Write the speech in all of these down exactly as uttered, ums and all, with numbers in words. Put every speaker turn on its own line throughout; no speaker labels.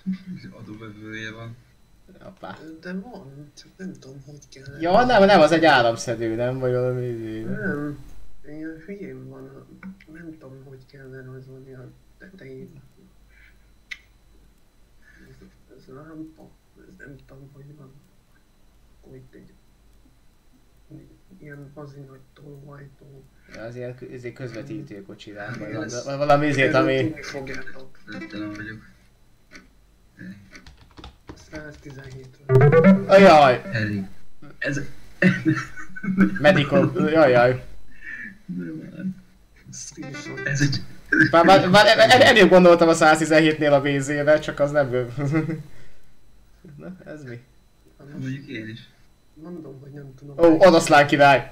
Adóvevője van.
Apá.
De van, csak nem tudom, hogy kell.
Ja, nem, nem, az egy áramszedő, nem? Vagy valami izé.
Nem. Ilyen hülyén van, nem tudom, hogy kell lerajzolni a tetején. Ez, ez lámpa, ez nem tudom, hogy van. Hogy egy ilyen bazi nagy tolvajtó.
Az ilyen izé közvetítő kocsirán, vagy van, vagy valami izét, ami...
Fogjátok.
Lőttelen vagyok.
száztizenhétről.
Ajaj!
Elég. Ez...
Medical, jajjaj.
Screenshot.
Ez egy...
Már, már, már el- előbb gondoltam a száztizenhétnél a vé zé-vel, csak az nem bőv. Na, ez mi?
Mondjuk én is.
Mondom, hogy nem tudom.
Ó, oroszlán király!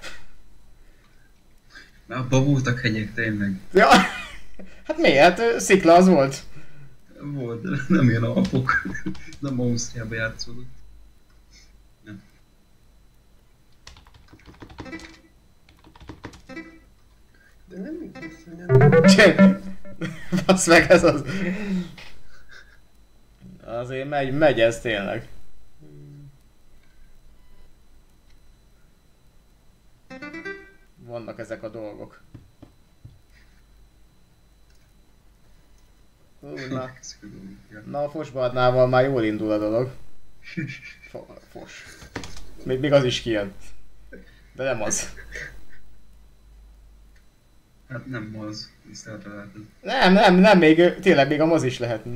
Már abban voltak hegyek tényleg.
Ja, hát miért? Hát szikla az volt.
Volt, de nem ilyen alapok. Nem Ausztriába játszódott. Nem.
De nem igaz, hogy nem.
Cseh. Basz meg ez az. Azért megy, megy ez tényleg. Vannak ezek a dolgok. Hú, na. Na a fosbardnával már jól indul a dolog. Fo- Fos. Még, még az is kijön. De nem az.
Hát nem az, tiszteltre látod.
Nem, nem, nem, még tényleg még a moz is lehetne.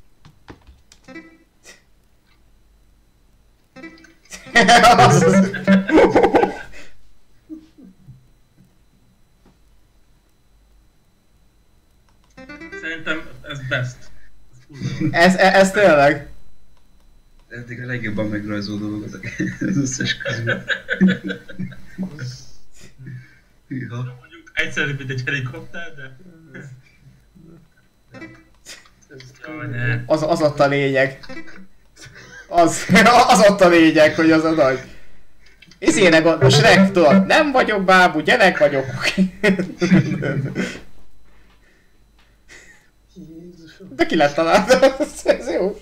Szerintem ez best.
ez, ez, ez tényleg.
Eddig a legjobban megrajzolt dolog az, az összes közül. Hűha.
Mondjuk egyszerűbb, mint egy helikopter, de... Jaj, ne.
Az, az ott a lényeg. Az, az ott a lényeg, hogy az a nagy. Izéne gond, a Shrek-től. Nem vagyok bábú, gyerek vagyok.
Jézusom.
De ki lett találta? Ez jó.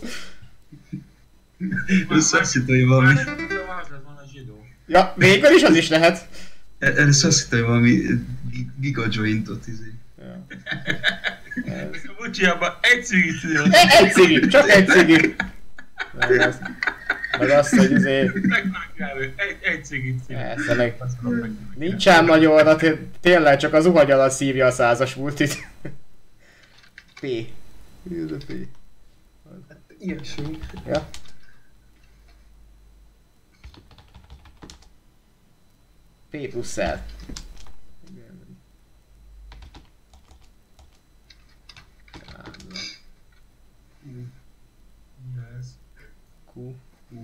Először azt hittem, hogy valami...
Van a zsidó.
Ja, végül is az is lehet.
Először azt hittem, hogy valami giga jointot izé.
Ja.
A bucsiában egy cigit szívott.
Egy, egy cigi, csak egy cigi. Meg azt, meg azt hogy izé...
Megvágják, egy, egy cigit szívott.
Persze, meg nincs ám nagyon arra, té- tényleg csak az uhagy alatt szívja a százas multit. P. Mi ez a P?
Hát ilyesmi.
Ja. P plusz L.
Mi ez?
Q.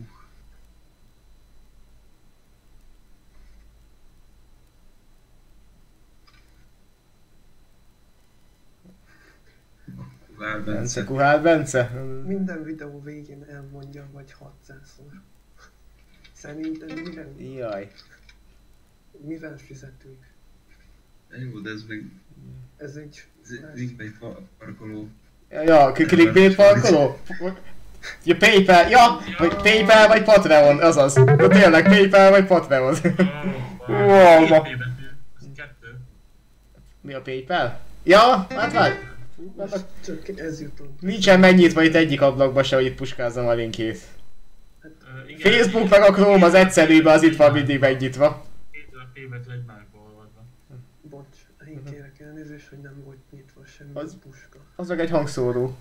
Vár
Bence,
Bence.
Kuhál Bence?
Minden videó végén elmondja, vagy hatszázszor. Szerintem mivel,
Jaj.
mivel fizetünk?
Jó, de ez meg...
Ez egy...
Ez linkbait parkoló.
Ja, ja, clickbait parkoló? Ja, Paypal, ja, vagy Paypal vagy Patreon, azaz. De tényleg Paypal vagy Patreon. Wow, ma.
Két betű. Ez kettő.
Mi a Paypal? Ja, hát várj.
Most csak ez jutott.
Nincsen megnyitva itt egyik ablakba se, hogy itt puskázzam a linkét.
Ö, igen,
Facebook meg a Chrome az egyszerűbb, az itt van mindig megnyitva.
Két a P betű egymásba olvadva.
Bocs, én kérek elnézést, hogy nem volt nyitva semmi
Az-
az puska.
Az meg egy hangszóró.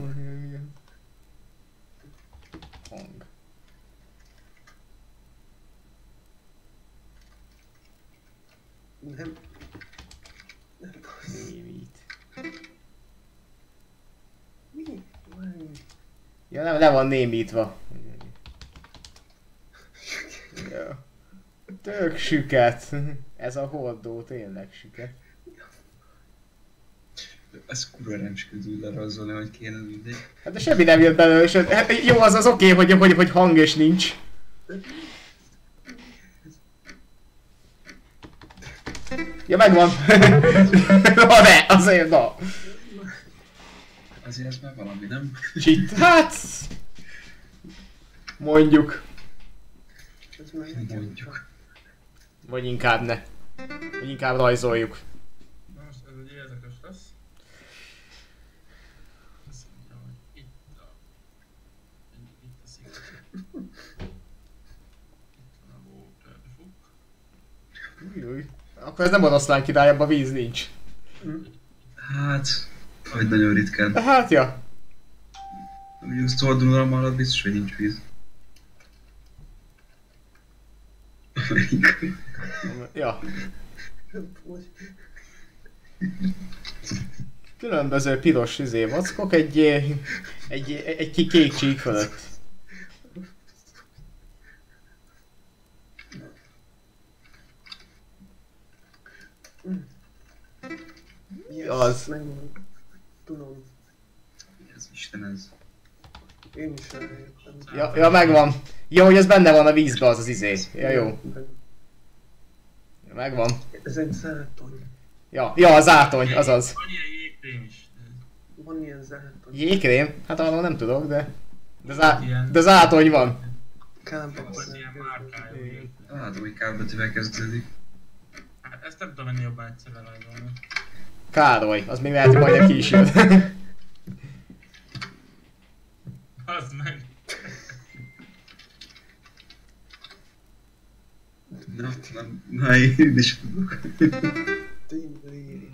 Hang.
Nem. Nem bassz.
Némít.
Mi? Várj.
Ja, nem, le van némítva. Ja. Tök süket. Ez a hordó tényleg süket.
Ez kurva remsközül lerajzolni, hogy kéne mindegy.
Hát de semmi nem jött belőle, és hát jó, az az oké, hogy, hogy, hogy hang és nincs. Ja, megvan. Na ne, azért na.
Azért ez már valami, nem?
Cheat. Hát... Mondjuk.
Ez már nekem
Mondjuk.
Vagy inkább ne. Vagy inkább rajzoljuk.
Na most ez egy érdekes lesz. Azt mondja, hogy itt a... Itt a szikla. Itt van a waterfuk.
Új, akkor ez nem oroszlán király, abban víz nincs.
Hát, hogy nagyon ritkán.
De hát ja.
Mondjuk Szordunuralom alatt biztos, hogy nincs víz.
Ja. Különböző piros izé vackok egy, egy, egy, egy kék csík fölött.
Yes,
Az.
megvan. Tudom.
Ez Isten ez.
Én is eljöttem.
Ja, ja, megvan. Ja, hogy ez benne van a vízbe az az izé. Ja, jó. Megvan.
Ez egy zátony.
Ja, ja, az átony, azaz.
Van ilyen jégkrém is.
Van ilyen zátony.
Jégkrém? Hát arról nem tudok, de... De, zá... de zátony van.
Kábel.
Van ilyen márkája.
Hát, új kábetűvel kezdődik.
Hát ezt nem tudom ennél jobban egyszerre rajzolni.
Károly, az még lehet, hogy majdnem ki is jön.
Az meg.
Na, na, na, én is tudok.
Tényleg.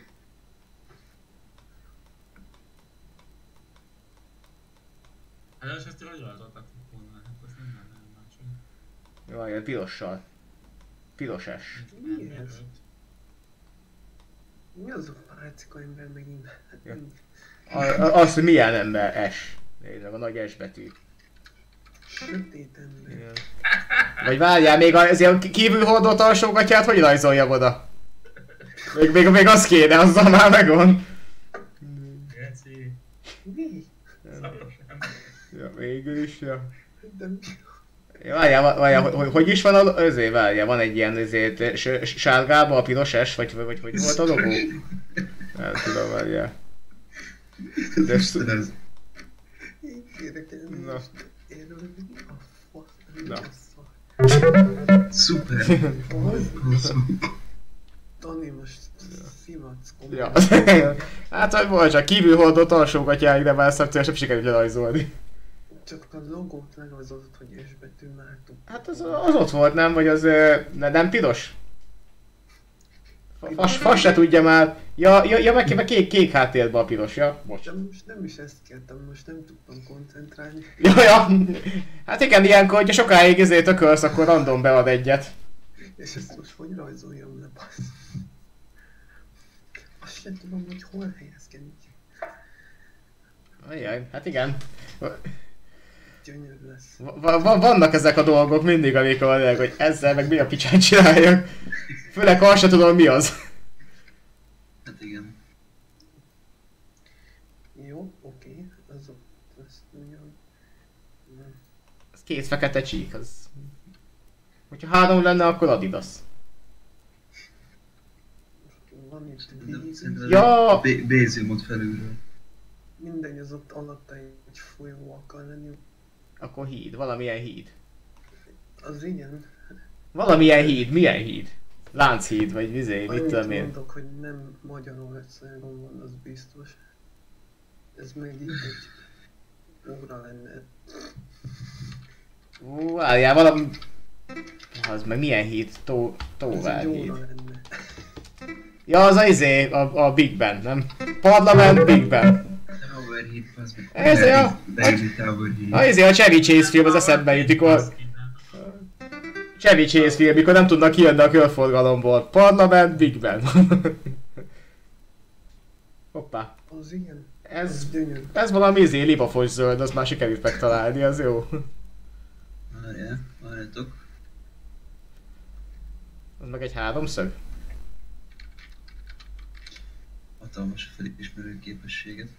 Hát és ezt hogy rajzoltatok volna? Hát azt nem nem máshogy.
Jó, ilyen pirossal. Piroses.
Mi ez? Mi az a pálcika ember megint? Hát
Ja.
nem.
A, a, az, hogy milyen ember S. Nézd meg a nagy S betű.
Sötét ember.
Vagy várjál, még az ilyen kívül hordott alsógatját hogy rajzoljam oda? Még, még, még az kéne, azzal már megvan.
Geci.
Mi?
Szaros ember.
Ja, végül is, ja.
De mi?
Ja, várjál, várjál, hogy, hogy, hogy is van az, azért várjál, van egy ilyen azért, s- sárgába a piros S, vagy, vagy hogy volt a logó? Nem tudom, várjál. De
Ez
sz-
Isten ez.
Én kérek el.
Na.
Erről mi a fasz? Mi
Na.
a szar?
Szuper.
Az? Dani most szivatsz
Ja.
komolyan.
Hát, hogy volt csak kívül hordott alsógatjáig, de már szakcél sem sikerült lerajzolni.
Csak a logót lerajzolod, hogy S betű már tud.
Hát az, az ott volt, nem? Vagy az ö, ne, nem piros? Fa- Fas, fas se tudja már. Ja, ja, ja meg, meg kék, kék háttérben a piros, ja? Bocs.
De most nem is ezt kértem, most nem tudtam koncentrálni.
Ja, ja. Hát igen, ilyenkor, hogyha sokáig ezért tökölsz, akkor random bead egyet.
És ezt most hogy rajzoljam le, bassz? Azt sem tudom, hogy hol helyezkedik.
Ajjaj, hát igen.
Gyönyörű lesz.
Va- va- vannak ezek a dolgok mindig, amikor mondják, hogy ezzel meg mi a picsán csináljak. Főleg ha azt sem tudom mi az.
Hát igen.
Jó, oké, az ott, azt mondja, hogy... Nem.
Ez két fekete csík, az... Hogyha három lenne, akkor Adidas.
Van itt
Szerintem-
víz,
szerintem ez
Ja!
a Bé- Béziumot felülről.
mindegy, az ott alatta egy folyó akar lenni.
Akkor híd, valamilyen híd.
Az igen.
Valamilyen híd, milyen híd? Lánchíd, vagy vizé, mit
Annyit
tudom én.
mondok, hogy nem Magyarországon van, az biztos. Ez meg itt egy óra lenne.
Ú, várjál, valami... Az meg milyen híd? Tó...
Ez
Tóvár
egy
híd.
óra lenne.
Ja, az a izé, a, a Big Ben, nem? Parlament, Big Ben.
Tower Heat, az meg.
Ez a-
David Tower
A
Heat.
izé, a Chevy Chase film az eszembe jut, mikor... Chevy Chase film, mikor nem tudnak kijönni a körforgalomból. Parlament, Big Ben. Hoppá.
Az igen.
Ez...
Az gyönyörű.
Ez valami izé, libafos zöld, az már sikerült megtalálni, az jó.
Várjál, várjátok.
Az meg egy háromszög?
Hatalmas a felismerő képességet.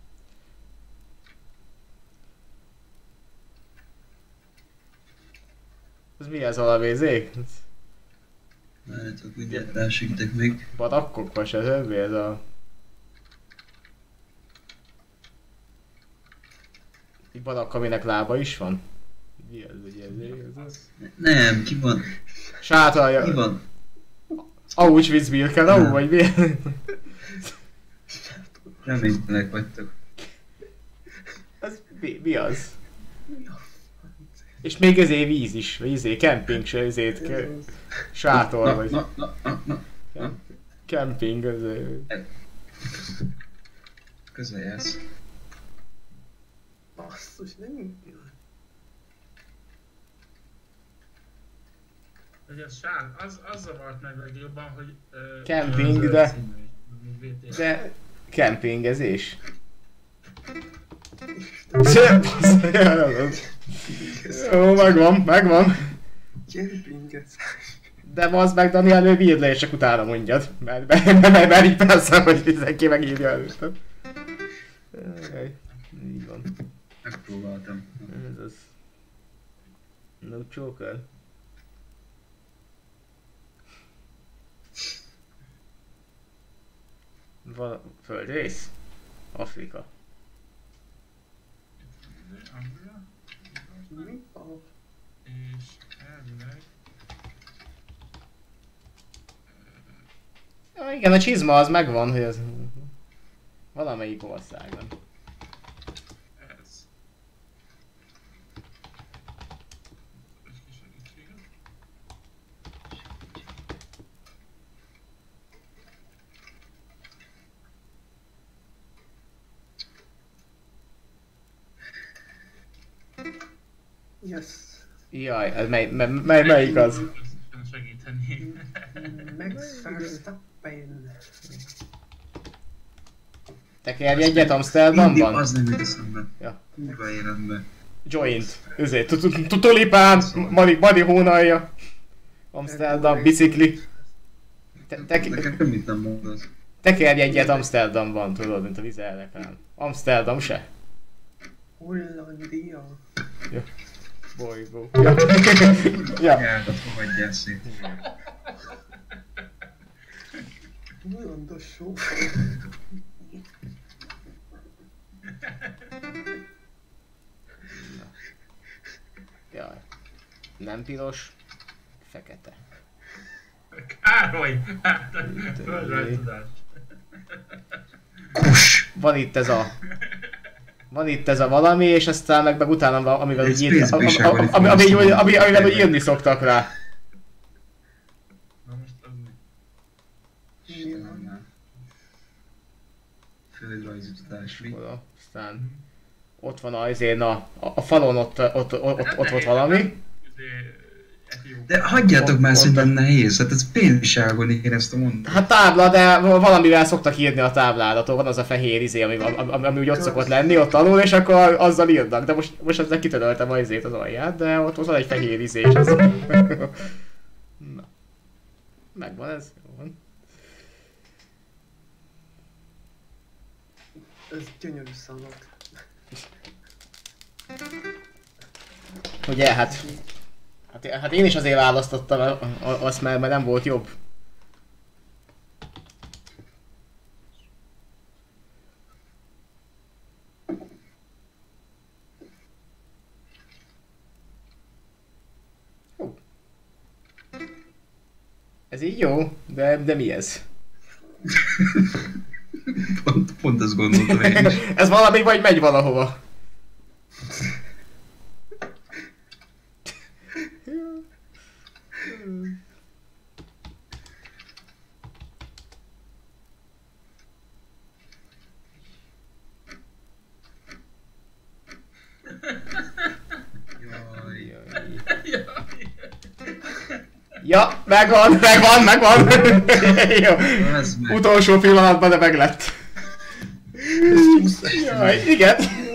Ez mi ez valami izé?
Várjátok, mindjárt rásegítek még.
Barakkok vagy se többi, ez a... Egy barakk, aminek lába is van? Mi az, hogy ez? ez?
Nem, ki van?
Sátorja.
Ki van?
Auschwitz-Birkenau, vagy mi?
Reménytelenek vagytok.
Az mi, mi az?
Mi a
És még ezért víz is, vagy izé, kemping se, ezért
Ez
ke-
az.
sátor
Na,
vagy.
na, na, na, na. na.
Kemping, azért.
Közel jársz.
Basszus, nem
Hogy az sár, az, az zavart meg legjobban, hogy... Uh,
Camping, de- De kempingezés. Jó, megvan, megvan.
Kempinget.
De az meg Dani előbb írd le, és csak utána mondjad. Mert, mert, mert, mert, mert így persze, hogy mindenki megírja előttem. Jaj, így van.
Megpróbáltam.
Ez az. No joker. Van földrész? Afrika.
Anglia,
Mi a...
és elvileg...
Ja, igen, a csizma az megvan, hogy az... Valamelyik országban.
Ez. Egy kis segítséget.
Yes.
Jaj, ez mely, mely, mely, melyik az?
Összesen segíteni.
Max Verstappen.
Tekerj egyet
Mindig
Amsterdamban?
az nem jut eszembe.
Ja.
Kurva életbe.
Joint. Ezért, tulipán, Mari, Mari hónalja. Amsterdam, bicikli. Te- te-
Nekem semmit nem mondasz.
Tekerj egyet Amsterdamban, tudod, mint a vizelrekám. Amsterdam se.
Hollandia.
Bolygó. Ja. Ja.
Nyelvet fogadjál szét.
Hollandos só.
Jaj. Nem piros, fekete.
Károly! Hát, földrajztudás.
Kus!
Van itt ez a... Van itt ez a valami, és aztán meg, meg utána, va- amivel
Egy
úgy írni,
Space
ami,
Bishop-on
ami,
itt
ami,
van,
ami,
azt
ami,
mondom,
ami, amivel úgy
hogy-
írni szoktak rá.
Na most az mi?
Istenem már. Földrajzi tudás, mi?
Oda, aztán ott van azért, na, a, a falon ott, ott, ott, ott, ott volt valami.
Izé, Etiópia.
De hagyjátok már,
Ott-
szerintem nehéz. Hát ez pénzságon éreztem mondani.
Hát tábla, de valamivel szoktak írni a tábládaton, van az a fehér izé, ami, ami, ami, ami úgy ott szokott lenni, ott alul, és akkor azzal írnak. De most, most ezzel kitöröltem az izét az alját, de ott, ott van egy fehér izé, és az... Na. Megvan ez, jó van.
Ez gyönyörű szavak.
Ugye, hát... Hát, hát én is azért választottam a- a- azt, mert, mert nem volt jobb. Ó. Ez így jó, de, de mi ez?
Pont, pont ezt gondoltam én is.
Ez valami vagy megy valahova?
Jaj.
Ja, megvan, megvan, megvan! Jó.
Ez meg.
Utolsó pillanatban, de meglett. Jaj, igen.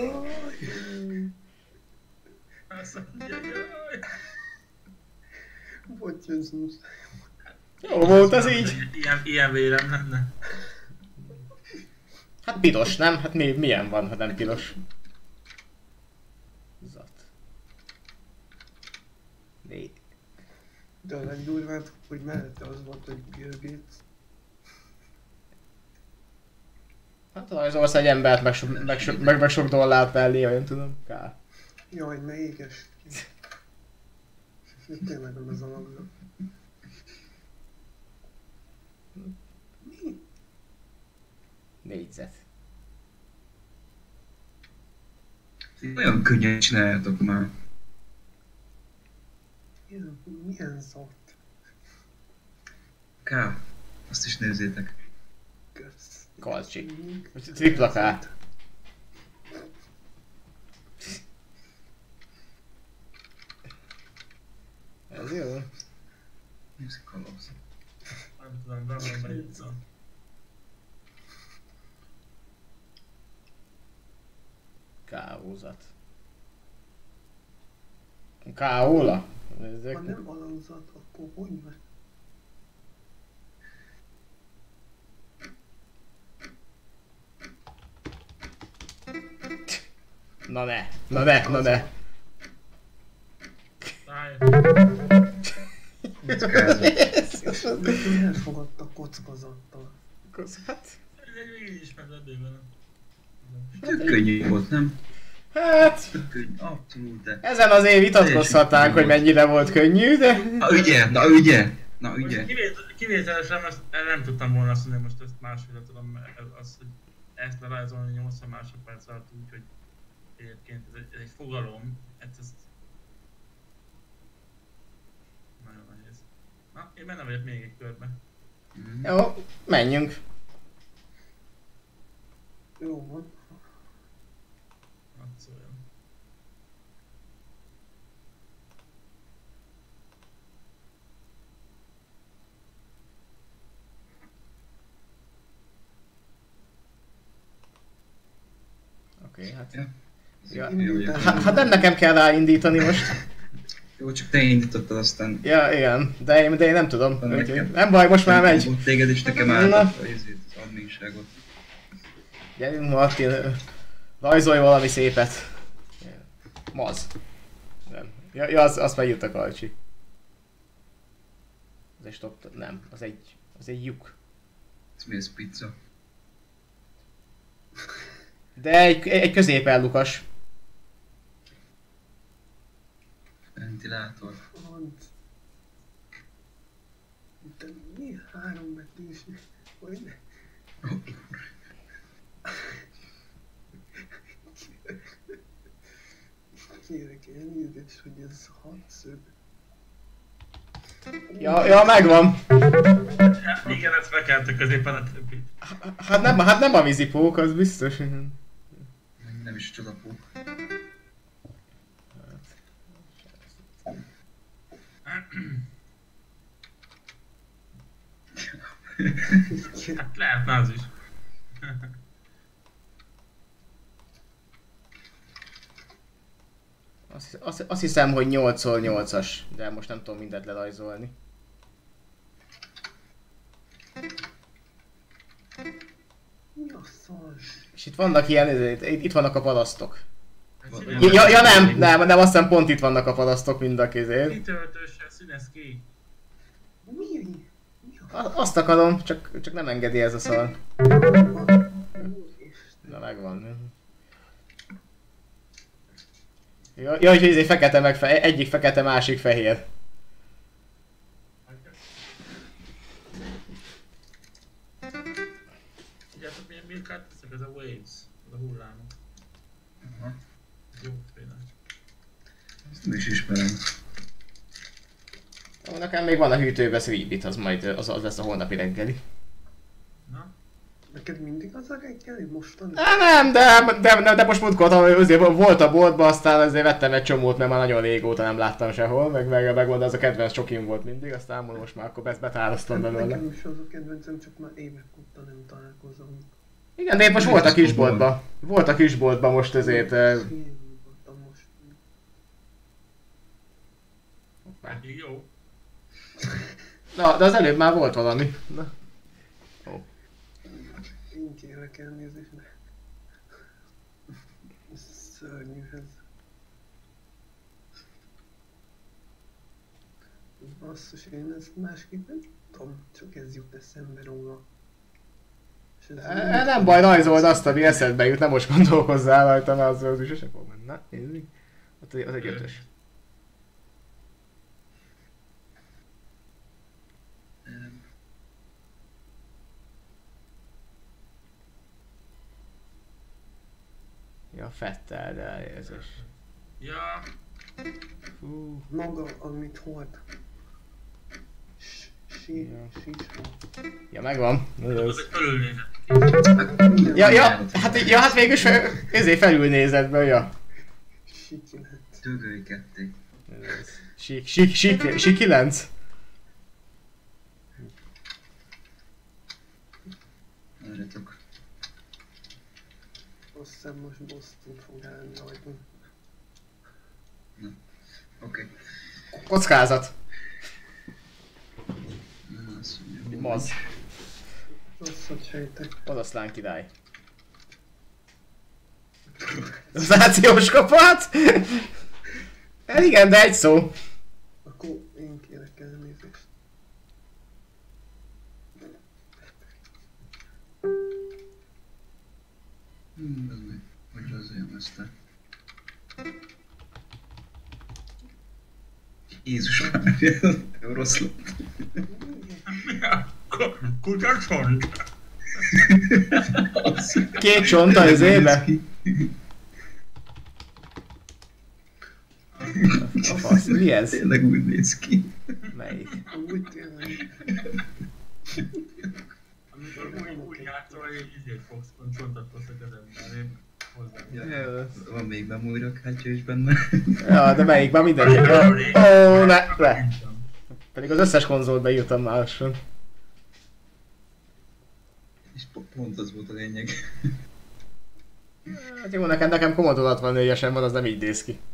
Azt mondja, jaj.
Bocsász.
Jó volt ez így.
Ilyen, ilyen vérem lenne.
Hát piros, nem? Hát mi, milyen van, ha nem piros? Zat. Né.
De a legdurvább, hogy mellette az volt, hogy Bill Gates.
Hát rajzolsz egy embert, meg, so, meg, so, meg, meg sok dollárt mellé, nem tudom. Kár.
Jaj, ne éges. Itt tényleg van az alakzat. Mi?
Négyzet.
Olyan könnyen csináljátok már.
Milyen, milyen szart?
K. Azt is nézzétek.
Kösz.
Kalcsi. Tripla K. Ez jó.
Nézzük a lapsz.
Nem tudom, nem bejutszom.
Káózat. Káóla?
Ha nem alakzat, akkor hogy van?
Na ne, na ne, na ne.
Állj!
Neki elfogadta kockázattal.
Hát,
Ez így is megledő vele.
Tök könnyű volt, nem?
hát,
Tök könnyű, abszolút, de...
ezen azért vitatkozhatnánk, hogy mennyire volt könnyű, de...
Na ugye, na ugye, na ugye.
Most kivét- kivételesen ezt nem tudtam volna azt mondani, most ezt másféle tudom, mert ez az, hogy ezt lerajzolni nyolcvan másodperc alatt úgy, hogy egyébként ez egy, ez egy fogalom, ez, ez nagyon nehéz. Na, én benne vagyok még egy körbe.
Mhm.
Jó, menjünk.
Jó van.
Hát szóljon.
Oké, hát...
Ja.
Ja.
Jó, jó.
Hát, hát nem nekem kell ráindítani most.
Jó, csak te indítottad, aztán...
Ja, igen, de én, de én nem tudom.
Van
Úgyhogy
nekem.
nem baj, most már megy.
Volt téged is nekem
Na.
álltott a izét, az adminságot.
Gyerünk Martin, rajzolj valami szépet. Maz. Nem. Ja, ja az, azt megírta Kalcsi. Az egy stop, nem, az egy, az egy lyuk.
Ez mi, ez pizza?
De egy, egy középellukas.
Ventilátor.
Franc. De mi három betűs? Hogy ne? Kérek elnézést, hogy ez hatszög.
Ja, ja, megvan.
Ja, igen, ezt bekeltük középen a többi.
Hát nem, hát nem a vízipók, az biztos.
Nem is csodapó.
Hát lehetne az is.
Azt, azt, azt hiszem, hogy nyolc szor nyolcas, de most nem tudom mindent lerajzolni.
Mi a szar?
És itt vannak ilyen, itt, itt vannak a parasztok.
Hát
Ja, ja, ja nem, nem, nem, azt hiszem pont itt vannak a parasztok mind a kézén.
Kitöltősen színez ki.
Mi? Mi a
A- Azt akarom, csak, csak nem engedi ez a szar.
Úristen.
Na megvan. Ja, ja, hogy izé fekete meg fe, egyik fekete, másik fehér.
Tudjátok milyen birkát teszek? Ez a waves, ez a hullámok.
Aha.
Jó féle.
Ezt nem is ismerem.
Ó, nekem még van a hűtőben Sweetbit, az majd az, az lesz a holnapi reggeli.
Na?
Neked mindig az a reggeli mostan?
Á, nem, de, de, de, de most múltkor azért volt a boltban, aztán azért vettem egy csomót, mert már nagyon régóta nem láttam sehol, meg, meg, meg mondom, ez a kedvenc csokim volt mindig, aztán mondom, most már akkor ezt betároztam belőle.
Nekem is az a kedvencem, csak már évek óta nem találkozom.
Igen, de épp most volt a kisboltban. Volt a kisboltban most ezért. eh,
Voltam most.
Eddig jó.
Na, de az előbb már volt valami. Na.
Én kérlek elnézést, de... Ez szörnyű ez. Basszus, én ezt másképp nem tudom, csak ez jut eszembe róla. És ez
Eh, Nem baj, rajzold azt, ami eszedbe jut, nem most gondolkozzál rajta, mert az, az is sose fog menni. Na, nézzük. Az egy- az egy ötös. Ja, Fettel, de ez is.
Ja,
Fú.
Maga, amit volt. Sí,
Ja.
sícsma.
Ja, megvan. Ez
az
az.
egy fölülnézet.
Ja, ja, hát, ja, hát végülis ezért felülnézetből, ja.
Siki lett.
Dögölj ketté.
Ez az. Sík, sík, sík, sík kilenc.
Várjatok.
Azt hiszem most Boston fog állni rajtunk.
Oké.
Kockázat.
Na, azt mondja,
Maz.
Rosszat sejtek.
Oroszlán király. Zációs kapat? Hát igen, de egy szó.
Akkor én kérek elnézést.
Hmm, ez meg. Hogy az olyan aztán. Jézus Mária, rossz lett.
Kutyacsont.
Két csont az éve. A fasz, mi ez?
Tényleg úgy néz ki.
Melyik?
Úgy tényleg.
Amikor úgy, úgy játszol, hogy izét fogsz, csontot fogsz a kezemben, én hozzám.
Ja.
Van még memória kártya is benne.
Ja, de melyik? Már mindenki. Ó, oh, ne, ne. Pedig az összes konzolt beírtam már lassan.
És pont az volt a lényeg.
Hát jó, nekem, nekem Commodore hatvannégyesen van, az nem így néz ki.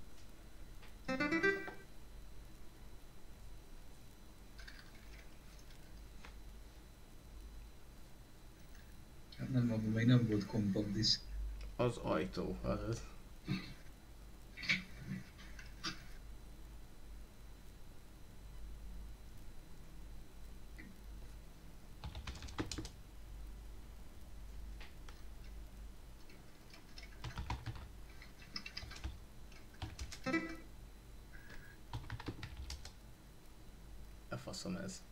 Hát nem, abban még nem volt compact disk.
Az ajtó, az. A faszom ez.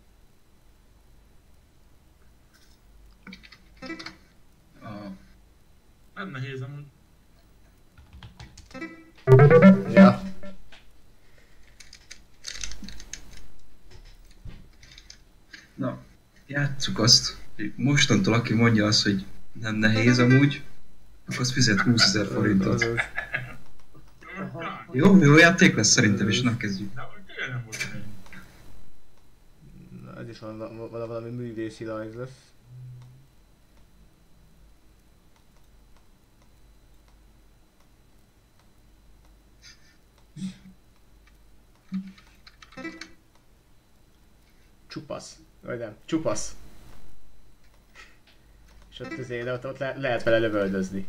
A...
Nem nehéz amúgy.
Ja.
Na, játsszuk azt, hogy mostantól aki mondja azt, hogy nem nehéz amúgy, akkor az fizet húszezer forintot.
Az, az.
Aha.
Jó, jó játék lesz szerintem, és na kezdjük.
De hogy tényleg nem volt nehéz.
Na, ez is valami, valami művészi rajz lesz. Csupasz. Vagy nem, csupasz. És ott azért ott, ott le, lehet vele lövöldözni.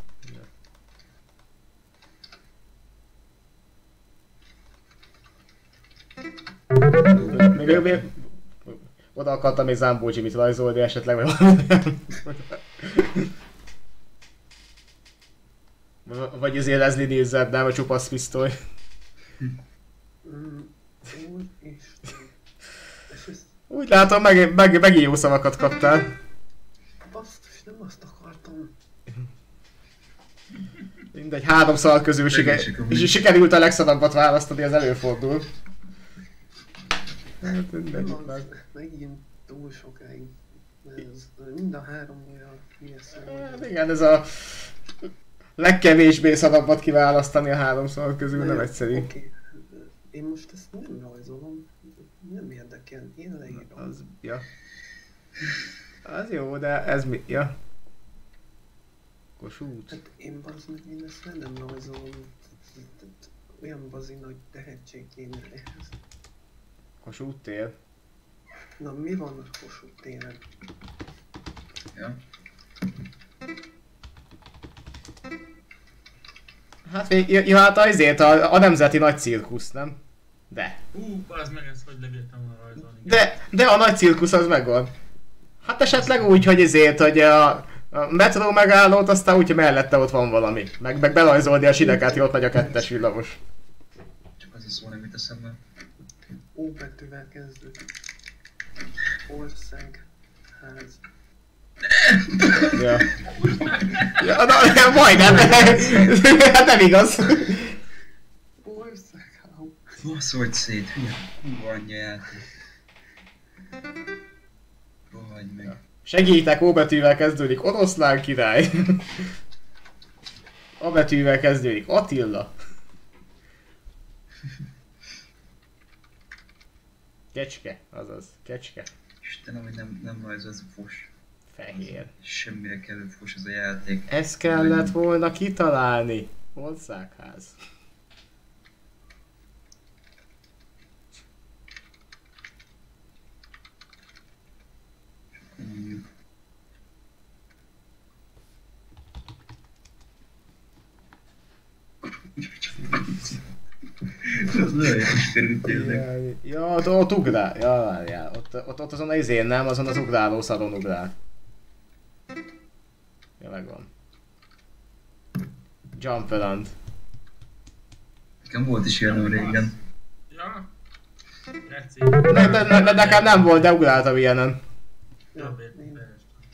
Még, még, még, oda akartam még Zambó Jimmy-t rajzolni esetleg, vagy valami. Vagy azért Leslie Nielsen, nem a csupasz pisztoly.
Mm, Úristen. És ezt
Úgy látom, meg, meg, megint jó szavakat kaptál.
basszus, nem azt akartam.
Mindegy, három szal közül siker,
Megésik amúgy.
sikerült a legszarabbat választani, az előfordul. Hát mindegy,
Nem
meg.
az, megint túl sokáig. Ez, mind a három olyan hülye
Hát
szó.
igen, ez a legkevésbé szarabbat kiválasztani a három szal közül, nem egyszerű.
Oké. Én most ezt nem rajzolom. Nem érdekel. Én leírom.
Az, ja. Az jó, de ez mi? Ja. Kossuth.
Hát én bazd meg, én ezt nem rajzolom. Olyan bazi nagy tehetség kéne ehhez.
Kossuth tér.
Na mi van a Kossuth téren?
Ja.
Hát még, ja, ja, hát azért a, a nemzeti nagy cirkusz, nem? De.
Hú, az meg ezt hogy lebírtam volna rajzolni.
De, de a nagy cirkusz az megvan. Hát esetleg úgy, hogy ezért, hogy a, a metró megállót, aztán úgy, hogy mellette ott van valami. Meg, meg belajzolni a sidekát, hogy ott megy a kettes villamos.
Csak az is szó nem jut eszembe.
Ó betűvel kezdődik. Ország. Ház.
Ja. Ja, na, majdnem. Hát nem igaz.
Ó, összekállom.
Fasz vagy szét, hülye. Hú, anyja játék. Rohagy meg.
Segítek, O betűvel kezdődik Oroszlán király. A betűvel kezdődik Attila. Kecske, azaz, kecske.
Istenem, hogy nem, nem rajzolsz fos.
Fehér.
Semmire kellő fos ez a játék.
Ezt kellett volna kitalálni. Országház.
Mm. Ez nagyon sikerült tényleg.
Ja, ott, ott ugrál. Ja, várjál. Ott, ott, ott azon az izén nem, azon az ugráló szaron ugrál. Ja, megvan. Jump around.
Nekem volt is ilyen régen.
Ja. Geci.
Ne, de, ne, de nekem nem volt, de ugráltam ilyenen.
Ja,
Többé,
én.
teljesen.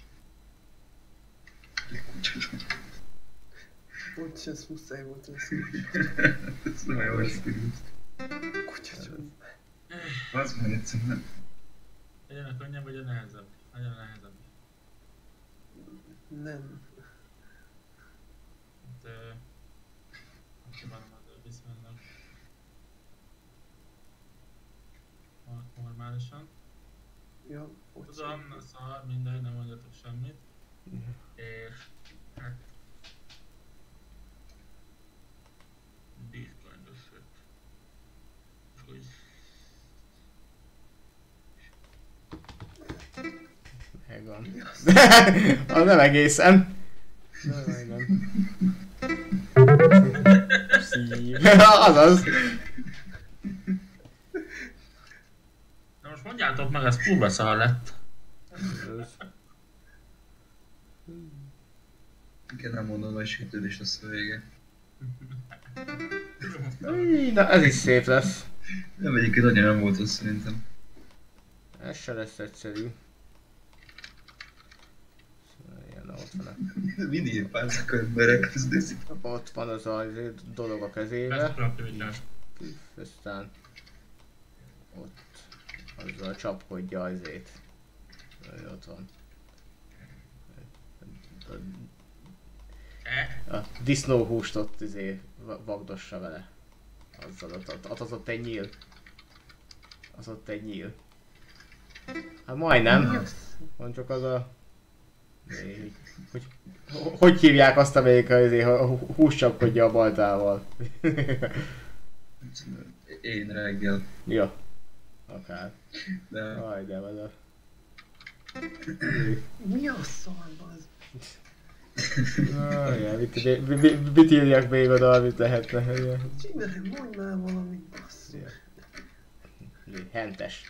Bocs, ez muszáj volt lesz.
Ez nagyon jó sikerült.
Kutyacsod.
Az már egyszerűen.
Legyen a könnyebb, vagy a nehezebb? Legyen a nehezebb.
Nem.
Hát, ö, kívánom az viszonylag normálisan.
Ja, bocs.
Tudom, na szar, mindegy, nem mondjatok semmit. És hát... This kind of shit. Úgy.
Megvan.
Mi az?
Az nem egészen. Nem, majdnem. Szív. Azaz.
Na most mondjátok meg, ez kurva szar lett.
Igen, nem mondom, hogy sütődés lesz a vége.
Íj, na ez is szép lesz.
Nem, egyébként annyira nem volt az szerintem.
Ez se lesz egyszerű. Ilyen, ott van a...
Mindig párcak emberek kezdődik.
Ott van az a dolog a
Ez
kezébe.
produktivitás.
Aztán... Ott... Azzal csapkodja azért. Ott van.
E?
A disznóhúst ott izé vagdossa vele. Azzal ott, ott, ott, az ott egy nyíl. Az ott egy nyíl. Hát majdnem. Van csak az a... Hogy, hogy hívják azt, amelyik a, izé, a hús csapkodja a baltával?
Én reggel.
Ja. Akár.
De...
Majdnem az a...
Mi a szar, az?
Ajjá, mit, mit, mit, mit írjak még oda, amit lehetne?
Csinálj, mondj már valamit, basszus.
Hentes.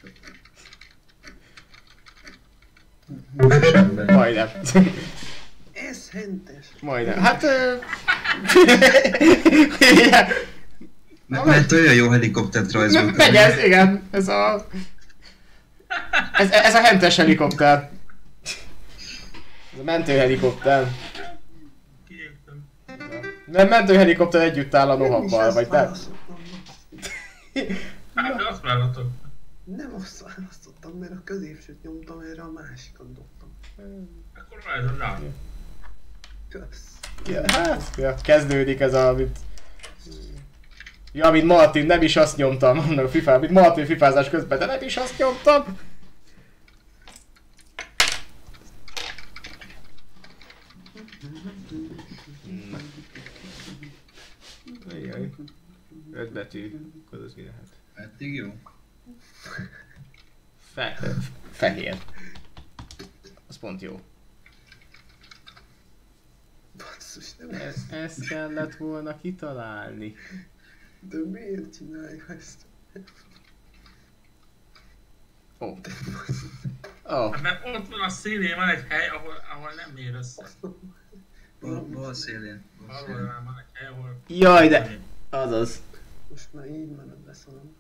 Húsos ember.
Majdnem.
Ez hentes.
Majdnem. Hát... Ö...
Mert, mert olyan jó helikoptert rajzolt.
Megy ez, igen. Ez a... Ez, ez a hentes helikopter. Ez a mentőhelikopter.
Kiégtem.
Nem, mentőhelikopter együtt áll a
Nem is
nohabbal,
ezt
vagy nem?
választottam, basszus.
Hát azt választok.
Nem azt választottam, mert a középsőt nyomtam, erre a másikat dobtam.
Akkor rajzol rá.
Kösz.
Ja, hát, ja, kezdődik ez a... Amit... Ja, mint Martin, nem is azt nyomtam, annak a FIFA, mint Martin fifázás közben, de nem is azt nyomtam. Ajjaj. Öt betű, akkor az mi lehet?
Eddig jó.
Fe fehér. Az pont jó.
Basszus, nem
Ez,
ez.
ezt kellett volna kitalálni.
De miért csinálja ezt?
Ó. Oh. Oh.
Hát mert ott van a szélén van egy hely, ahol, ahol nem ér össze.
Bal, bal szélén. Bal
Arról
szélén.
van egy hely, ahol...
Jaj, de... Azaz.
Most már így menet beszalom.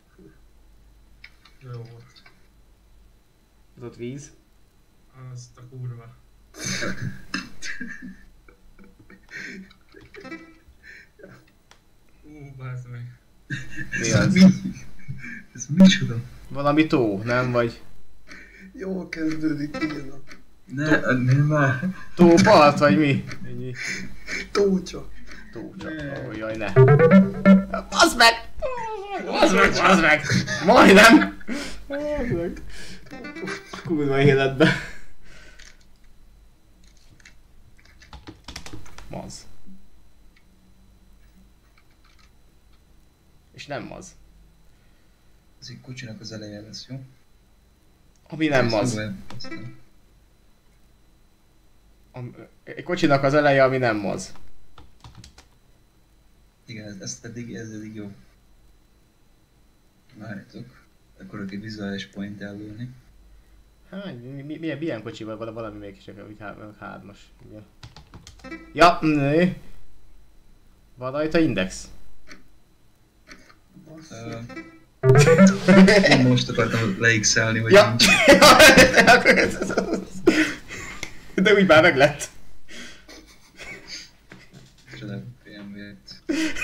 Jó volt.
Az ott víz.
Azt a kurva. Ú, bazd meg.
Mi
Ez
az?
mi? Ez micsoda?
Valami tó, nem? Vagy
Jól kezdődik, írnak.
Ne, nem már.
tópart, vagy mi? Ennyi.
Tócsa.
Tó csak.
Ne.
Ó, jaj, ne. Bazd meg! Bazd meg, bazd meg! Majdnem! Bazd meg. Kurva életbe. Maz. És nem maz.
Ez egy kocsinak az eleje lesz, jó?
Ami nem maz.
Szóval aztán-
Am- Egy kocsinak az eleje, ami nem maz.
Igen, ez, ez eddig, ez eddig jó. Várjátok. Akkor egy vizuális point előni.
Hát, mi, mi, milyen, milyen kocsival van valami még is, hogy há- hármas. Igen. Ja, né. Van rajta index.
Uh, én most akartam leixelni, hogy
Ja!
nincs.
De úgy már meg lett.
Csoda bé em vé-t.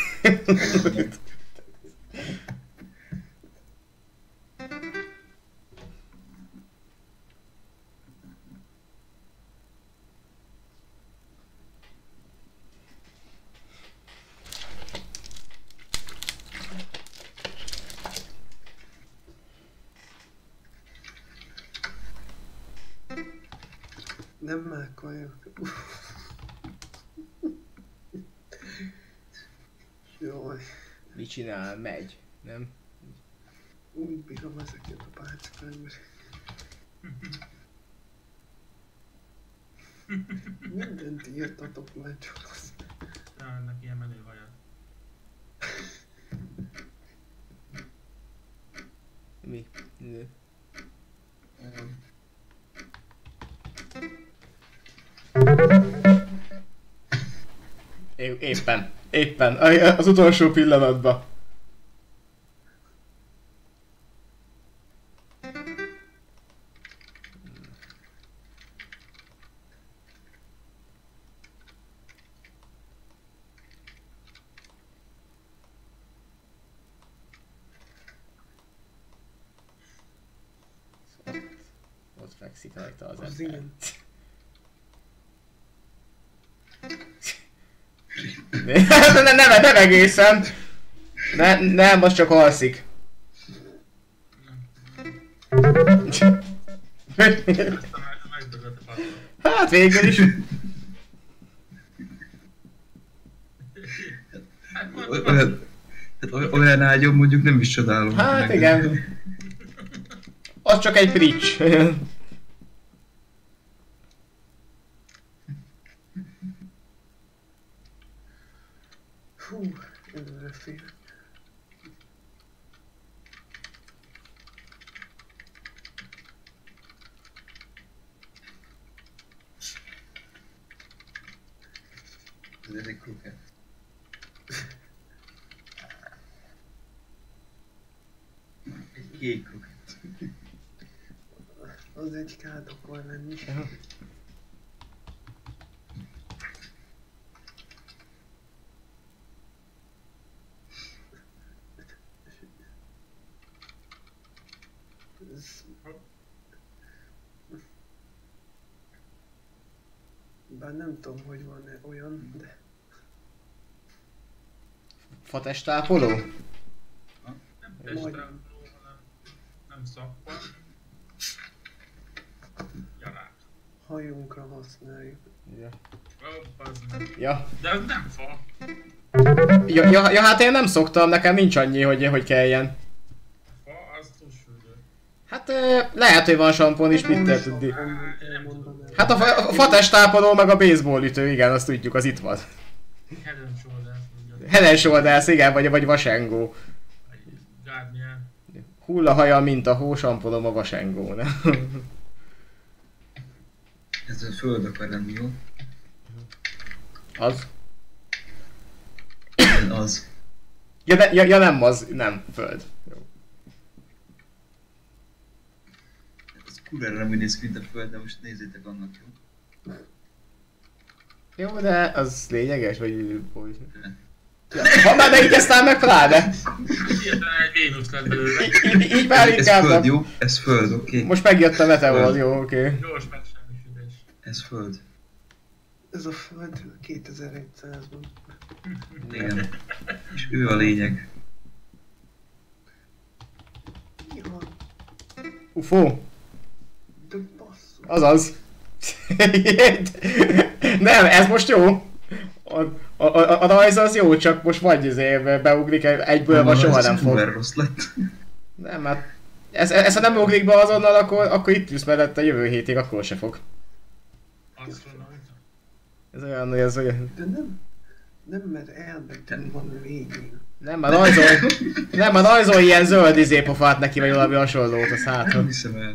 Nem mákoljak. Jaj,
Mit csinál? Megy, nem?
úgy bírom ezeket a pálcikákat. Mindent írtatok már, csak azt.
Ja, ennek ilyen menő haja.
Mi? Mi? É- Éppen, éppen, az utolsó pillanatban. Ott, ott fekszik rajta az
Az
ember.
igen.
nem, nem, nem, nem egészen. Ne, nem, az csak alszik.
Aztán megdögölt a passzol.
Hát végül is.
Hát
Oly-
mondom,
Olyan, tehát oly- olyan ágyon mondjuk nem is csodálom.
Hát
meg-
igen. Az csak egy prics.
Hú, előre félek.
Ez egy kruket. Egy kék kruket.
Az egy kád akar lenni. Ez... Bár nem tudom, hogy van-e olyan, de...
Fatestápoló?
nem
Majd-
testálló, hanem nem szappan. Jarák.
hajunkra használjuk.
Ja.
Ó, bazd meg.
Ja.
De ez nem fa.
Ja, ja, ja, hát én nem szoktam, nekem nincs annyi, hogy, hogy kelljen.
Fa az tusfürdő.
Hát ö, lehet, hogy van sampon is, mit te tudni.
Elmondanám.
Hát a, fa- a fatestápoló meg a baseball ütő, igen, azt tudjuk, az itt van.
Head and Shoulders, ugye.
Head and Shoulders, igen, vagy, vagy vasengó.
Garnier.
Hulla haja, mint a hó, samponom a vasengó, ne?
Ez a föld akar lenni, jó?
Az?
Igen, az.
Ja, ne, ja, ja nem az, nem, föld. Jó.
Ez kurvára nem úgy néz ki, mint a föld, de most nézzétek annak, jó?
Jó, de az lényeges, vagy... hogy... Ja, ha már ne így aztán meg pláne!
Hirtelen egy Vénusz lett belőle.
Így, így, így már
Ez
inkább...
föld, jó? Ez föld, oké. Okay.
Most megjött a meteor, jó, oké. Okay.
Gyors megsemmisülés.
Ez föld.
Ez a föld kétezer-egyszázban.
Igen. És ő a lényeg.
Ja,
Ufó.
de basszus.
Azaz. Nem, ez most jó. A, a, a, a rajz az jó, csak most vagy azért beugrik egyből, vagy soha nem fog.
Rossz lett.
Nem, hát... Ez, ez, ha nem ugrik be azonnal, akkor, akkor itt ülsz mellett a jövő hétig, akkor se fog.
Asztronauta.
Ez olyan, hogy ez olyan...
De nem, nem mert elbettem van a végén.
Nem, már rajzol... Nem, már rajzol ilyen zöld izépofát neki, vagy valami hasonlót, az hátra.
Nem hiszem el.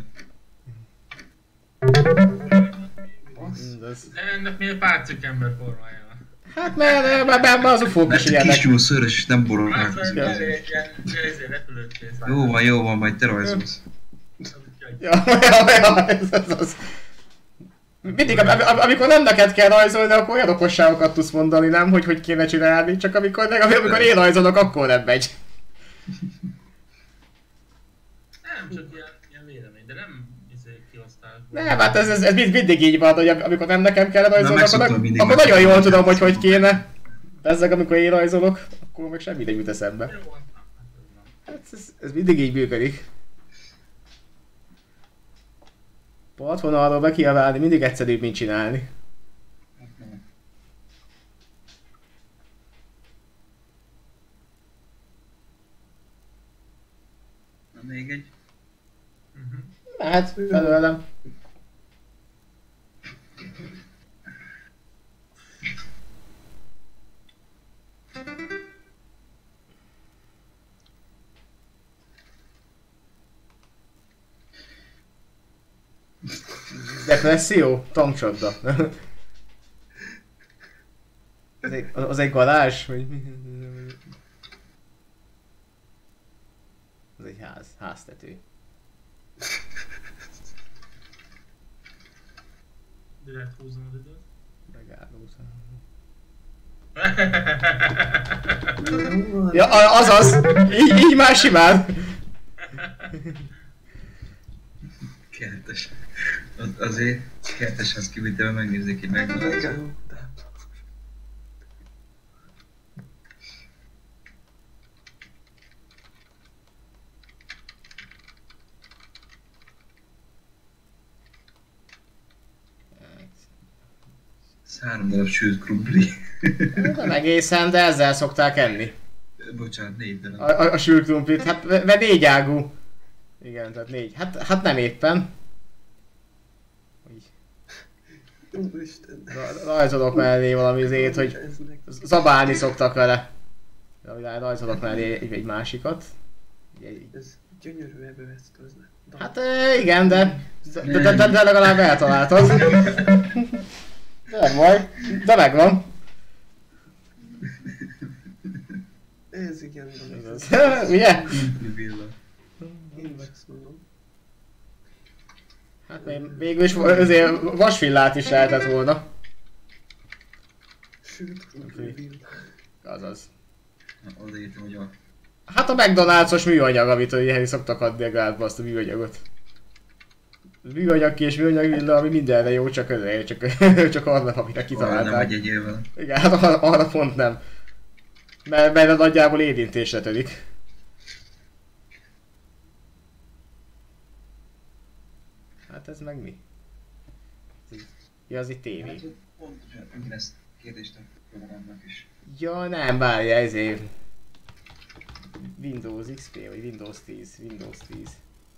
Mindez.
De ennek miért párcik ember formája?
Hát mert, mert, mert az ufók is
Mert
ilyenek.
kisgyúl szörös, és nem
Hát,
borolálkozik.
hogy egy ilyen repülőkész.
Jó van, jó van, majd te rajzolsz.
Ja, ja, ja, ez, ez az. Mindig, am am amikor nem neked kell rajzolni, akkor olyan okosságokat tudsz mondani, nem? Hogy hogy kéne csinálni, csak amikor, amikor én rajzolok, akkor nem megy.
Nem, csak ilyen, ilyen vélemény, de nem izé kiosztásból.
Nem, hát ez, ez, ez mind- mindig így van, hogy amikor nem nekem kell rajzolni,
Na,
akkor,
megszoktam mindig,
akkor nagyon
megszoktam.
jól tudom, hogy hogy kéne. De ezzel, amikor én rajzolok, akkor meg semmi nem jut eszembe.
Jó, hát nem, hát ez nem.
Hát ez, ez mindig így működik. Partvonalról be kiabálni mindig egyszerűbb, mint csinálni.
Na még egy.
Mhm.
Mehet felőlem. Depresszió? Tankcsapda. Az egy, az egy garázs? Vagy mi? Az egy ház, háztető.
Direkt húzom az időt.
Megállózom.
Jó van.
Ja, a- azaz! Így, így már simán!
Kertes. Az- Azért kertes az kivételben megnézzék egy megmutatszó.
Igen, de
Hát,
Három darab sült krumpli.
nem egészen, de ezzel szokták enni.
Bocsánat, négy darab.
A, a, a sült krumplit, hát ve négy ágú. Igen, tehát négy. Hát, hát nem éppen. Úgy.
Úristen.
Ra- Rajzolok mellé valami zét, hogy
Eznek.
zabálni szoktak vele. Rajzolok mellé egy, egy másikat. Egy-
Ez gyönyörű ebőeszköznek.
Hát eh, igen, de, de, de, de, de legalább eltaláltad. De nem baj, de megvan.
Ez igen,
Ez az.
de
Ugye?
Krumpli villa.
én is ezt mondom.
Hát még végül is azért vasvillát is lehetett volna.
Sült krumpli vill.
Azaz.
Na, odaírtam, hogy a...
Hát a McDonald's-os műanyag, amit ilyen szoktak adni a gázba, azt a műanyagot. Műanyag és műanyag villa, ami mindenre jó, csak azért, csak, csak arra, amire
Arra nem
kitalálták.
vagy egyével.
Igen, hát arra, arra pont nem. Mert, mert nagyjából érintésre törik. Hát ez meg mi? Ez egy- Ja, az egy tévé.
Hát, pontosan ugyanezt kérdést a programnak is.
Ja nem, várja, ezért... Windows iksz pé vagy Windows tíz, Windows tíz.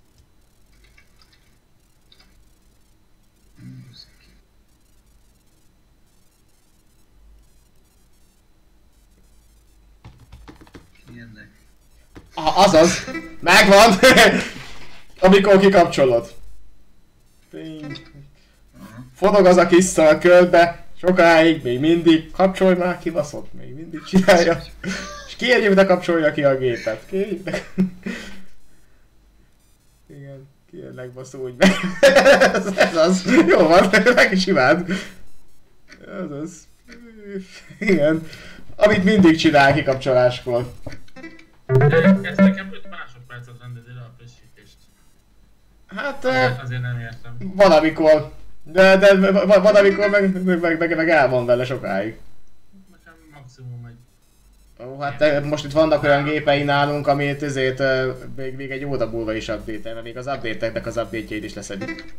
Ilyennek.
Ah, azaz! Megvan! Amikor kikapcsolod. Ping.
Aha.
Fodog az a kis szar körbe, sokáig, még mindig, kapcsolj már ki, baszott, még mindig csinálja. És kérjük, ne kapcsolja ki a gépet, kérjük, ne... Igen. Kérlek, baszódj meg. ez, ez az. Jó van, meg simán. Ez az. Igen. Amit mindig csinál kikapcsoláskor.
Ez nekem öt másodpercet rendezi le a frissítést.
Hát...
Azért, azért nem értem.
Valamikor. De, de van amikor meg, meg, meg, meg el van vele sokáig.
Nekem maximum egy...
Ó, hát te, most itt vannak olyan gépei nálunk, amit ezért uh, még, még egy óra múlva is update-el, mert még az update-eknek az update-jét is leszedik.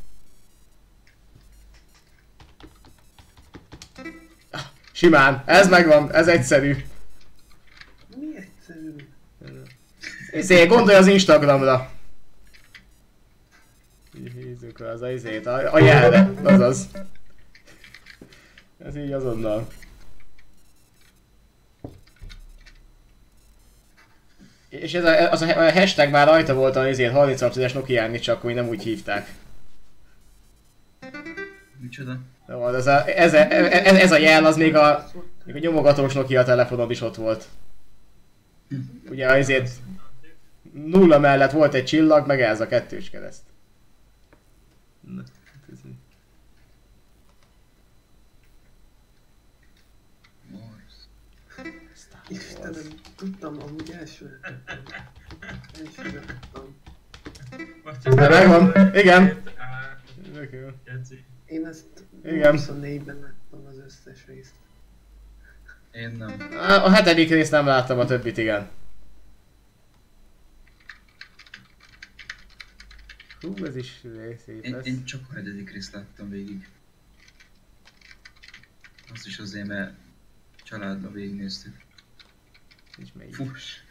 Simán, ez megvan, ez egyszerű.
Mi egyszerű?
Ezért gondolj az Instagramra. Hízzük rá az a izét, a, a jelre, azaz. Ez így azonnal. És ez a, az a hashtag már rajta volt a izét harmincas Nokián is, csak akkor nem úgy hívták.
Micsoda?
Jó, ez a, ez, a, ez, ez a jel az még a, még a nyomogatós Nokia telefonon is ott volt. Ugye azért nulla mellett volt egy csillag, meg ez a kettős kereszt. Na, hát ez így.
Istenem, tudtam amúgy első. Elsőre tudtam.
De megvan, igen.
Én ezt
Igen.
huszonnégyben láttam az összes részt.
Én nem.
A, a hetedik részt nem láttam, a többit igen. Hú, ez is szép
Én,
lesz.
én csak a hetedik részt láttam végig. Azt is azért, mert családdal végignéztük.
Nincs melyik.
Fuss.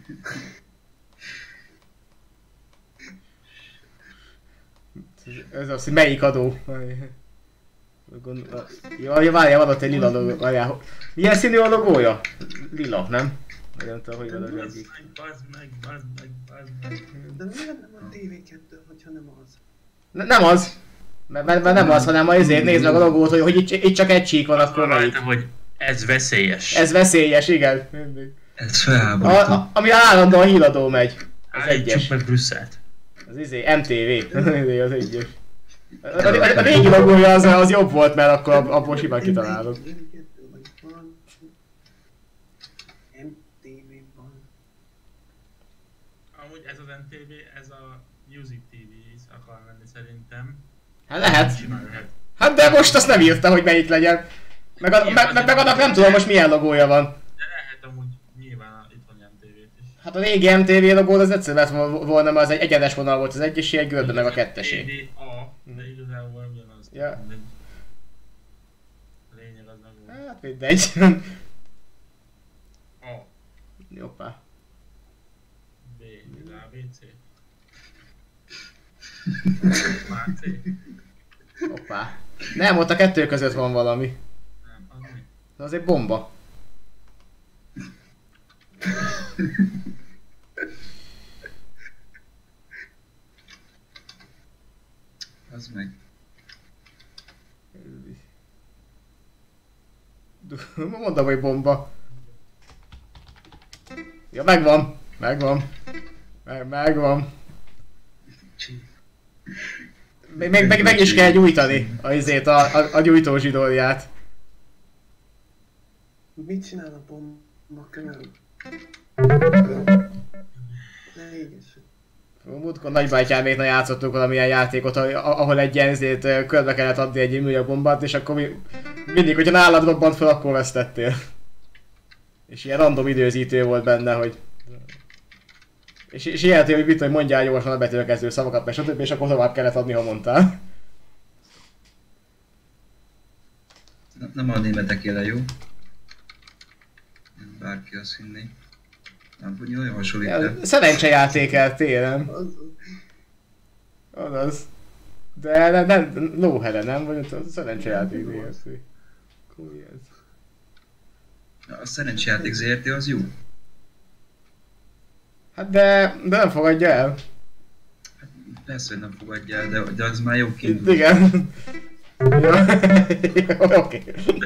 Ez az, hogy melyik adó? Gondol... Ja, várjál, van ott egy lila logó, várjál. Milyen színű a logója? Lila, nem? Vagy nem tudom, hogy van az egyik.
Bazd meg, bazd meg, bazd meg.
De miért nem a té vé kettő, hogyha nem az?
Ne, nem az! Mert, mert, mert nem az, hanem azért nézd meg a logót, hogy, hogy itt, itt csak egy csík van, akkor melyik.
Rajta, hogy ez veszélyes.
Ez veszélyes, igen. Mindig.
Ez
A,
felháborító.
a, ami állandóan híradó megy. Az
Állítsuk
egyes.
meg Brüsszelt.
Az izé, em té vé. az egyes. A, a, a, a régi logója az, az jobb volt, mert akkor ab- abból simán kitalálod.
té vé kettő vagy van. em té vé van.
Amúgy ez az em té vé, ez a Music té vé is akar lenni szerintem.
Hát lehet.
Simán lehet.
Hát de most azt nem írta, hogy melyik legyen. Meg, a, meg, meg, meg annak nem tudom most milyen logója van.
De lehet amúgy nyilván a itthoni em té vét is.
Hát a régi em té vé logó az egyszerű lett volna, mert az egy egyenes vonal volt az egyesé, egy gördbe meg a kettesé.
té vé á, de igazából ugyanaz.
Ja.
Mindegy. A lényeg az meg volt.
Hát mindegy.
A,
Jobbá.
B, ez á bé cé. Már C.
Hoppá. Nem, ott a kettő között van valami.
Nem, az mi?
Az egy bomba.
Az meg.
Mondom, hogy bomba. Ja, megvan. Megvan. Meg, megvan.
Csí.
Még, meg, meg, meg is kell gyújtani a, izét, a, a, a gyújtó zsidóriát.
Mit csinál a bomba könyv? Ne égesd.
Múltkor nagybátyáméknál játszottunk valamilyen játékot, ahol egy ilyen izét körbe kellett adni egy műanyag bombát, és akkor mi, mindig, hogyha nálad robbant fel, akkor vesztettél. És ilyen random időzítő volt benne, hogy... És, és ilyen, hogy mit, hogy mondjál gyorsan a betűre kezdő szavakat, meg stb. És akkor tovább kellett adni, ha mondtál.
Nem, nem a németek jele, jó? Bárki azt hinné. Nem, hogy nagyon hasonlít.
Ja, szerencsejáték el téren.
Az,
Azaz. De nem, nem, lóhere, nem? Vagy a szerencsejáték dé es cé. Akkor mi ez?
A szerencsejáték zé er té az jó.
Hát de, de nem fogadja el.
Persze, hogy nem fogadja el, de, de az már jó
Itt,
kint.
igen. Ja. Oké.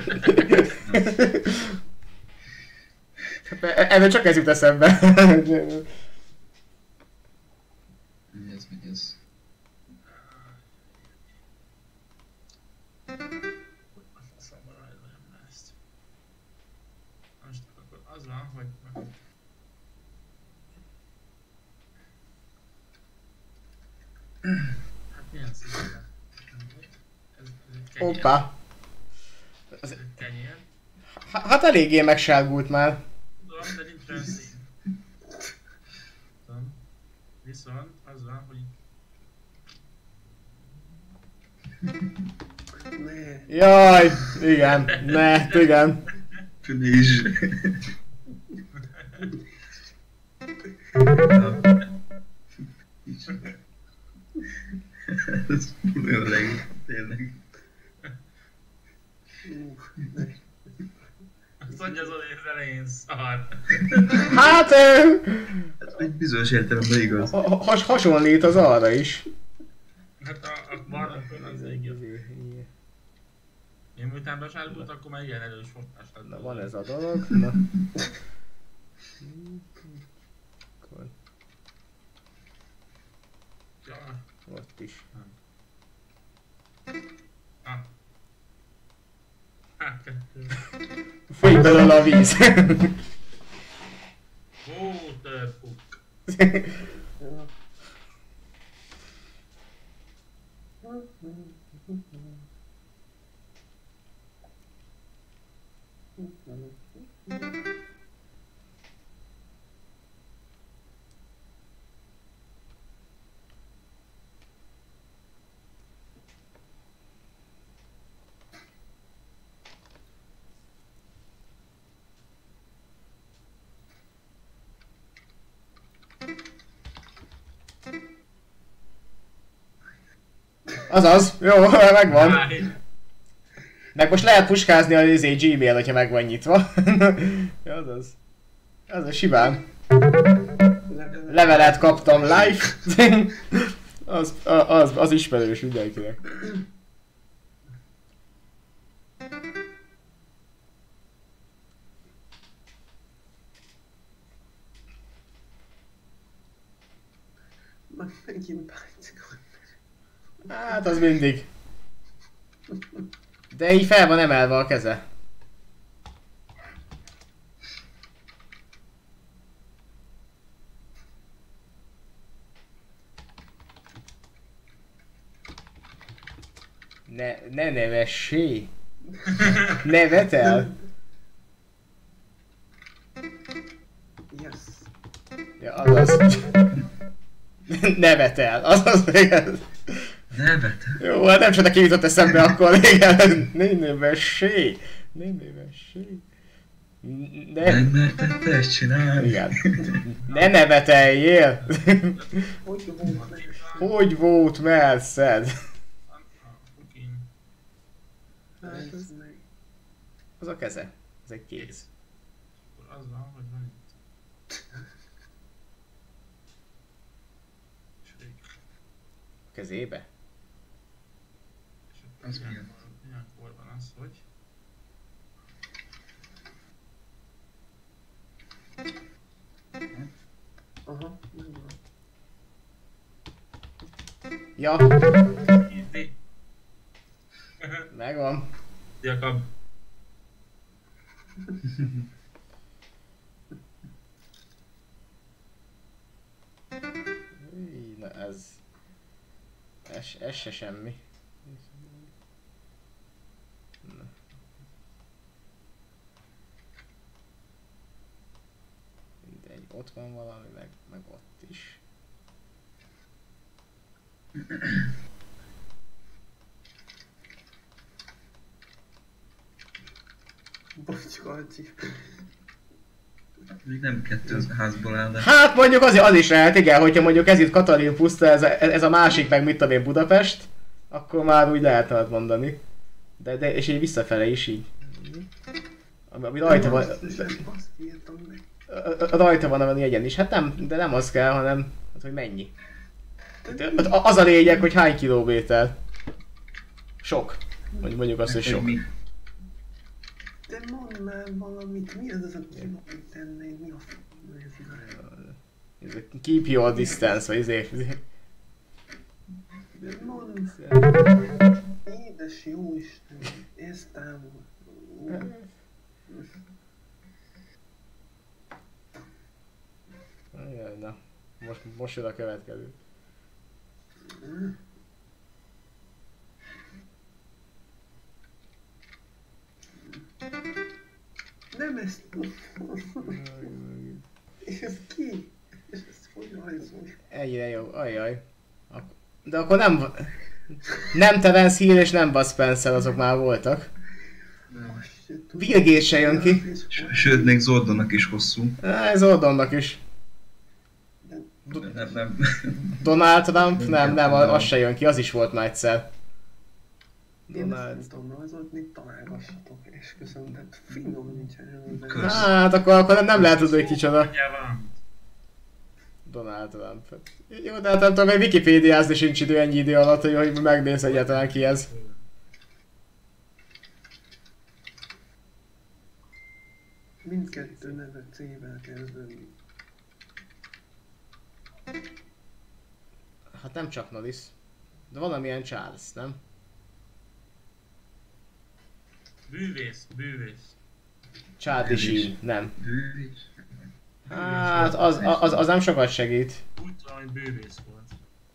Erről csak ez jut eszembe.
Mi ez, mi ez?
A faszomba rajzoljam le ezt. Most akkor az van, hogy... Hát milyen szépen? Ez, ez egy kenyér.
Hoppá.
Ez egy kenyér.
Hát eléggé megsárgult már.
Tudom, de nincs olyan szín. Tudom. Viszont az van, hogy...
Ne.
Jaj, igen, ne, igen.
Tűnés. Ez olyan legjobb, tényleg.
Ú, ne.
Azt mondja Zoli, az elején szar.
Hát, ö,
Ez egy bizonyos értelemben igaz.
ha- has, hasonlít az arra is.
Hát a, a barnakon az igen. Én miután besárgult, akkor már ilyen erős fotás lett.
Na, van ez a dolog. Na. Akkor
Ja.
ott is.
Ah. Hát kettő.
Folyik belőle a víz.
Watercook.
Ja.
Azaz, jó, megvan.
Háj.
Meg most lehet puskázni a izé Gmail, hogyha meg van nyitva. Ja, azaz. Az a simán.
Levelet.
Levelet kaptam live. az, az, az ismerős mindenkinek.
Meg megint bájtszikol.
Hát az mindig. De így fel van emelve a keze. Ne, ne nevessé! Nevetel!
Yes.
Ja, azaz. Nevetel, azaz igen.
Nevet.
Jó, hát nem csak neki jutott eszembe akkor, igen. Ne nevessé! Ne nevessé! Ne...
Nem merted ezt csinálni.
Igen. Ne neveteljél!
Hogy volt meg?
Hogy volt merszed?
A fucking
Hát ez meg.
Az a keze. Ez egy kéz.
akkor az van, hogy van itt. Srik.
A kezébe?
És akkor
Az
ilyenkor-
milyen?
ilyenkor van az, hogy
Aha, megvan.
Ja,
easy.
megvan.
Jakab.
Íj, na ez... Ez, ez se semmi. Na. Mindegy, ott van valami, meg, meg ott is.
Bocs, Kalci.
Még nem kettő házból áll, de...
Hát mondjuk azért az is lehet, igen, hogyha mondjuk ez itt Katalin puszta, ez a, ez a másik meg mit tudom én Budapest, akkor már úgy lehetne azt mondani. De, de és így visszafele is így. Ami, ami rajta van,
Azt azt írtam meg.
rajta van a jegyen is. Hát nem, de nem az kell, hanem az, hogy mennyi. De az a lényeg, hogy hány kilométer. Sok. Mondjuk, mondjuk azt, hogy sok.
Mi?
De mondd már valamit, mi az az a kilométernél, mi a f*** ez a...
Keep your distance, vagy ezért.
De mondd, én Édes jó Isten, ez távol.
Jaj, na. Most, most jön a következő.
Nem ezt... Ez ki? És ezt hogy rajzol?
Egyre jó, ajjaj. Ak- De akkor nem... Nem Terence Hill és nem Bud Spencer, azok már voltak. Bill Gates se jön ki.
Sőt, még Zordonnak is hosszú.
Ez Zordonnak is.
Nem, nem.
Donald Trump? Nem, nem, az se jön ki, az is volt már egyszer.
Én ezt nem tudom rajzolni, találgassatok, és köszönöm, de finom nincsen.
Kösz.
Hát akkor, akkor nem, nem lehet tudni, hogy kicsoda.
Mindjárt van.
Donald Trump. Jó, de hát nem tudom, még wikipédiázni sincs idő ennyi idő alatt, hogy, hogy megnéz egyáltalán ki ez.
Mindkettő neve C-vel kezdődik.
Hát nem csak Norris. De valamilyen Charles, nem?
Bűvész, bűvész.
Charlie Sheen, nem.
Bűvész.
Hát az, az, az nem sokat segít.
Úgy tudom, hogy bűvész volt.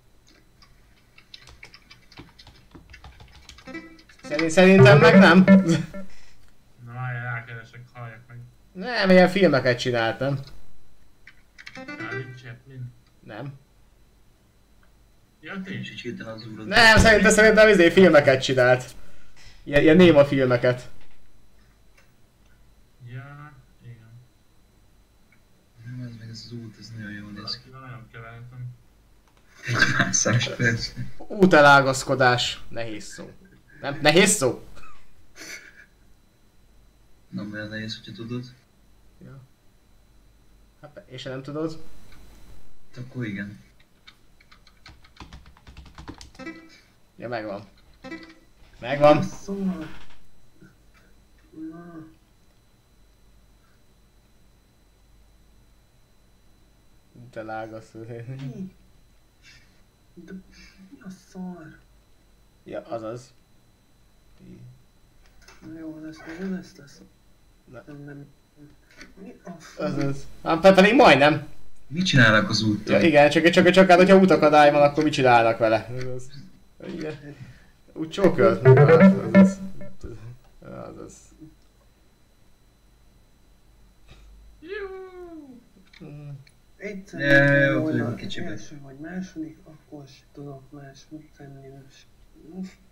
Szerint, szerintem meg nem.
Na várjál, rákeresek, halljak meg.
Nem, ilyen filmeket csinált, nem?
Charlie Chaplin.
Nem.
Ja,
És
tényleg.
így hirtelen az úrod.
Nem, szerintem, szerintem izé filmeket csinált. Ilyen, ilyen néma filmeket.
Ja, igen.
Nem, ez meg ez az út, ez nagyon jól néz ki.
Akivel nagyon kevertem.
Egy mászás perc.
Útelágazkodás. Nehéz szó. Nem? Nehéz szó?
Nem olyan nehéz, hogyha tudod.
Ja. Hát, és ha nem tudod?
Akkor igen.
Ja, megvan. Megvan.
Szóval... Na...
Útelágazkodás.
Mi? De mi a szar?
Ja, azaz.
Na jó, lesz, nem lesz lesz.
Na.
Nem, nem. Mi a szar?
Azaz. Hát pedig majdnem.
Mit csinálnak az úttal?
Ja, igen, csak, csak, csak hát, hogyha útakadály van, akkor mit csinálnak vele? Azaz. Igen. Úgy csókölt. Azaz. Azaz.
Jó.
Egyszer
Ja, jó,
volna
tudjuk kicsibe.
első vagy második, akkor is tudok más mit tenni. Most